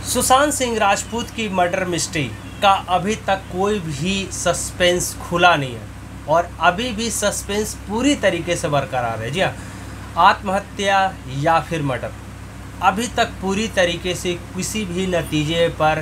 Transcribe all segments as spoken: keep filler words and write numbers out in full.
सुशांत सिंह राजपूत की murder mystery का अभी तक कोई भी सस्पेंस खुला नहीं है और अभी भी सस्पेंस पूरी तरीके से बरकरार है। जी हाँ, आत्महत्या या फिर मर्डर, अभी तक पूरी तरीके से किसी भी नतीजे पर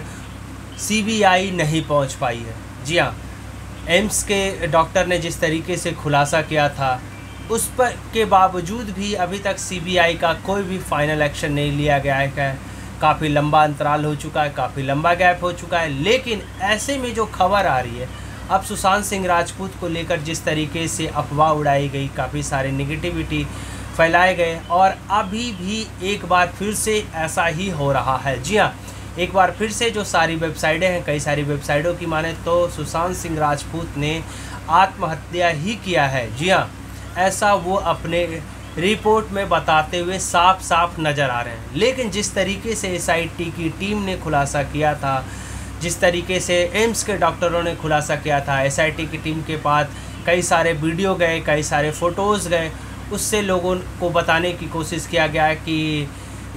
सीबीआई नहीं पहुंच पाई है। जी हाँ, एम्स के डॉक्टर ने जिस तरीके से खुलासा किया था उस पर के बावजूद भी अभी तक सीबीआई का कोई भी फाइनल एक्शन नहीं लिया गया है। काफ़ी लंबा अंतराल हो चुका है, काफ़ी लंबा गैप हो चुका है, लेकिन ऐसे में जो खबर आ रही है अब सुशांत सिंह राजपूत को लेकर जिस तरीके से अफवाह उड़ाई गई, काफ़ी सारे निगेटिविटी फैलाए गए और अभी भी एक बार फिर से ऐसा ही हो रहा है। जी हाँ, एक बार फिर से जो सारी वेबसाइटें हैं, कई सारी वेबसाइटों की माने तो सुशांत सिंह राजपूत ने आत्महत्या ही किया है। जी हाँ, ऐसा वो अपने रिपोर्ट में बताते हुए साफ साफ नज़र आ रहे हैं। लेकिन जिस तरीके से एसआईटी की टीम ने खुलासा किया था, जिस तरीके से एम्स के डॉक्टरों ने खुलासा किया था, एसआईटी की टीम के पास कई सारे वीडियो गए, कई सारे फ़ोटोज़ गए, उससे लोगों को बताने की कोशिश किया गया कि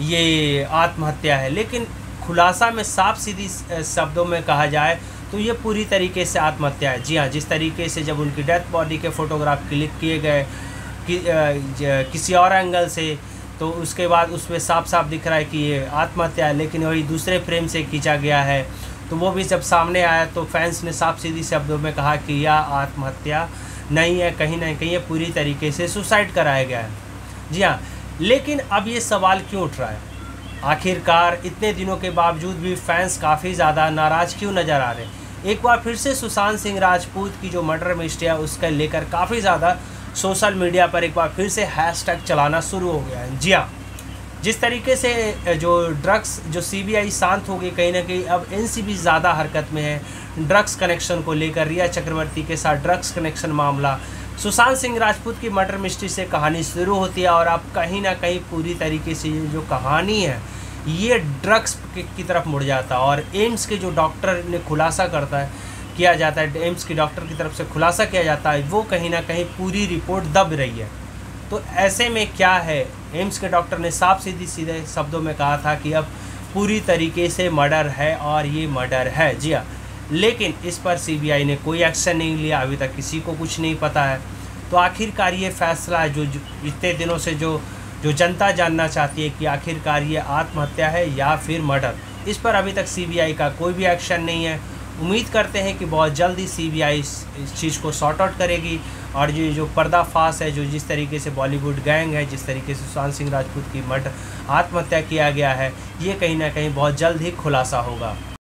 ये आत्महत्या है। लेकिन खुलासा में साफ सीधी शब्दों में कहा जाए तो ये पूरी तरीके से आत्महत्या है। जी हाँ, जिस तरीके से जब उनकी डेथ बॉडी के फ़ोटोग्राफ क्लिक किए गए कि, किसी और एंगल से, तो उसके बाद उसमें साफ साफ दिख रहा है कि ये आत्महत्या है। लेकिन वही दूसरे फ्रेम से खींचा गया है तो वो भी जब सामने आया तो फैंस ने साफ सीधी शब्दों में कहा कि यह आत्महत्या नहीं है, कहीं ना कहीं ये पूरी तरीके से सुसाइड कराया गया है। जी हाँ, लेकिन अब ये सवाल क्यों उठ रहा है, आखिरकार इतने दिनों के बावजूद भी फैंस काफ़ी ज़्यादा नाराज़ क्यों नज़र आ रहे हैं। एक बार फिर से सुशांत सिंह राजपूत की जो मर्डर मिस्ट्री है उसका लेकर काफ़ी ज़्यादा सोशल मीडिया पर एक बार फिर से हैशटैग चलाना शुरू हो गया है। जी हाँ, जिस तरीके से जो ड्रग्स जो सीबीआई शांत हो गई, कहीं ना कहीं अब एनसीबी ज़्यादा हरकत में है ड्रग्स कनेक्शन को लेकर। रिया चक्रवर्ती के साथ ड्रग्स कनेक्शन मामला, सुशांत सिंह राजपूत की मर्डर मिस्ट्री से कहानी शुरू होती है और अब कहीं ना कहीं पूरी तरीके से ये जो कहानी है ये ड्रग्स की तरफ मुड़ जाता है और एम्स के जो डॉक्टर ने खुलासा करता है किया जाता है, एम्स की डॉक्टर की तरफ से खुलासा किया जाता है, वो कहीं ना कहीं पूरी रिपोर्ट दब रही है। तो ऐसे में क्या है, एम्स के डॉक्टर ने साफ सीधी सीधे शब्दों में कहा था कि अब पूरी तरीके से मर्डर है और ये मर्डर है। जी हाँ, लेकिन इस पर सीबीआई ने कोई एक्शन नहीं लिया, अभी तक किसी को कुछ नहीं पता है। तो आखिरकार ये फैसला जो इतने दिनों से जो जो जनता जानना चाहती है कि आखिरकार ये आत्महत्या है या फिर मर्डर, इस पर अभी तक सीबीआई का कोई भी एक्शन नहीं है। उम्मीद करते हैं कि बहुत जल्दी सीबीआई इस चीज़ को सॉर्ट आउट करेगी और ये जो पर्दाफाश है, जो जिस तरीके से बॉलीवुड गैंग है, जिस तरीके से सुशांत सिंह राजपूत की मर्डर आत्महत्या किया गया है, ये कहीं ना कहीं बहुत जल्द ही खुलासा होगा।